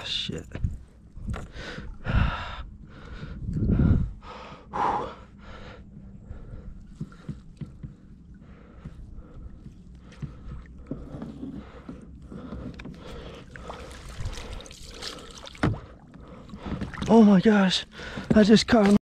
shit. Oh my gosh, I just caught him.